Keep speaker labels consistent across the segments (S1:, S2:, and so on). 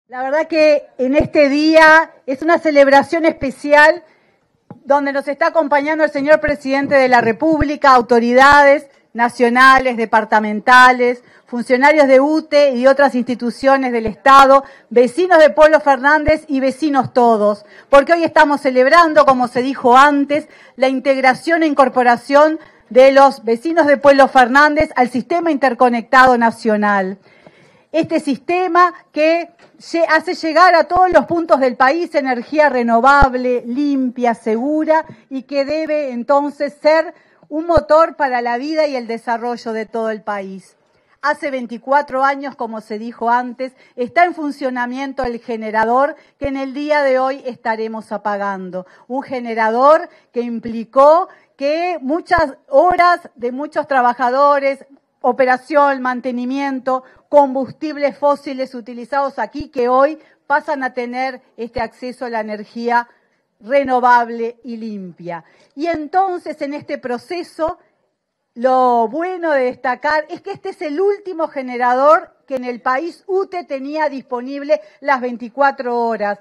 S1: La verdad que en este día es una celebración especial donde nos está acompañando el señor Presidente de la República, autoridades nacionales, departamentales, funcionarios de UTE y otras instituciones del Estado, vecinos de Pueblo Fernández y vecinos todos, porque hoy estamos celebrando, como se dijo antes, la integración e incorporación de los vecinos de Pueblo Fernández al Sistema Interconectado Nacional. Este sistema que hace llegar a todos los puntos del país energía renovable, limpia, segura y que debe entonces ser un motor para la vida y el desarrollo de todo el país. Hace 24 años, como se dijo antes, está en funcionamiento el generador que en el día de hoy estaremos apagando. Un generador que implicó que muchas horas de muchos trabajadores, operación, mantenimiento, combustibles fósiles utilizados aquí que hoy pasan a tener este acceso a la energía renovable y limpia. Y entonces en este proceso lo bueno de destacar es que este es el último generador que en el país UTE tenía disponible las 24 horas.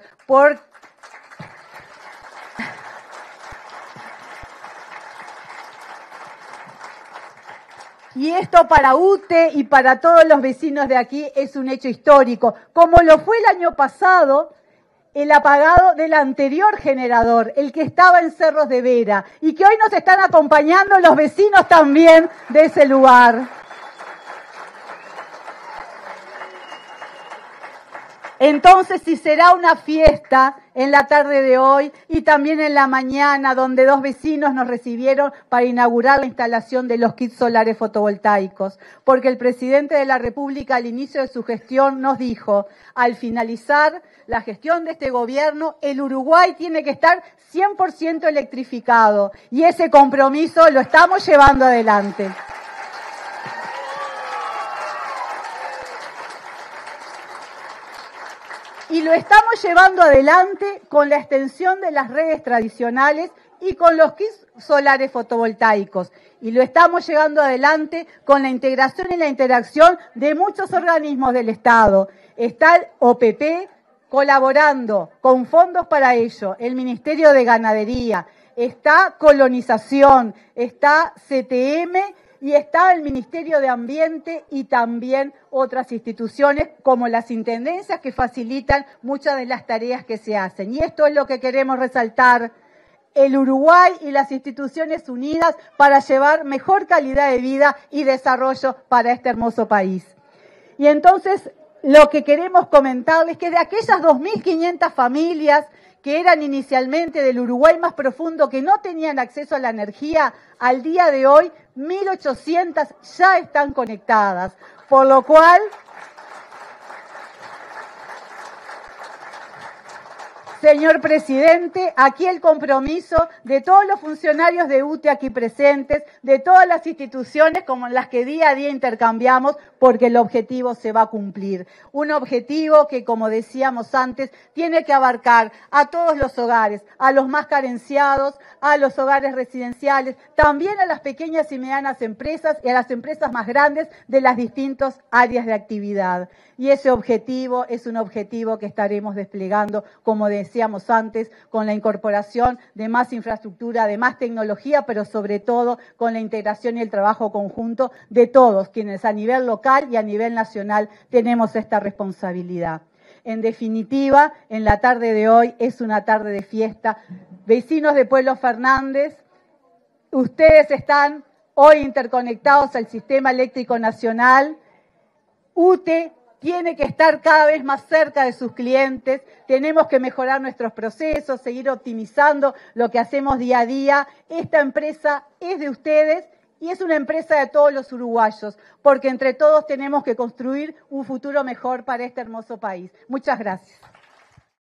S1: Y esto para UTE y para todos los vecinos de aquí es un hecho histórico, como lo fue el año pasado el apagado del anterior generador, el que estaba en Cerros de Vera, y que hoy nos están acompañando los vecinos también de ese lugar. Entonces, si será una fiesta en la tarde de hoy y también en la mañana, donde dos vecinos nos recibieron para inaugurar la instalación de los kits solares fotovoltaicos, porque el presidente de la República al inicio de su gestión nos dijo, al finalizar la gestión de este gobierno, el Uruguay tiene que estar 100% electrificado y ese compromiso lo estamos llevando adelante. Y lo estamos llevando adelante con la extensión de las redes tradicionales y con los kits solares fotovoltaicos. Y lo estamos llevando adelante con la integración y la interacción de muchos organismos del Estado. Está el OPP colaborando con fondos para ello, el Ministerio de Ganadería, está Colonización, está CTM, y está el Ministerio de Ambiente y también otras instituciones como las intendencias que facilitan muchas de las tareas que se hacen. Y esto es lo que queremos resaltar, el Uruguay y las instituciones unidas para llevar mejor calidad de vida y desarrollo para este hermoso país. Y entonces lo que queremos comentarles es que de aquellas 2.500 familias que eran inicialmente del Uruguay más profundo, que no tenían acceso a la energía, al día de hoy 1.800 ya están conectadas, por lo cual, señor presidente, aquí el compromiso de todos los funcionarios de UTE aquí presentes, de todas las instituciones como las que día a día intercambiamos, porque el objetivo se va a cumplir. Un objetivo que, como decíamos antes, tiene que abarcar a todos los hogares, a los más carenciados, a los hogares residenciales, también a las pequeñas y medianas empresas y a las empresas más grandes de las distintas áreas de actividad. Y ese objetivo es un objetivo que estaremos desplegando, como decíamos antes, con la incorporación de más infraestructura, de más tecnología, pero sobre todo con la integración y el trabajo conjunto de todos, quienes a nivel local y a nivel nacional tenemos esta responsabilidad. En definitiva, en la tarde de hoy es una tarde de fiesta. Vecinos de Pueblo Fernández, ustedes están hoy interconectados al Sistema Eléctrico Nacional. UTE tiene que estar cada vez más cerca de sus clientes, tenemos que mejorar nuestros procesos, seguir optimizando lo que hacemos día a día. Esta empresa es de ustedes y es una empresa de todos los uruguayos, porque entre todos tenemos que construir un futuro mejor para este hermoso país. Muchas gracias.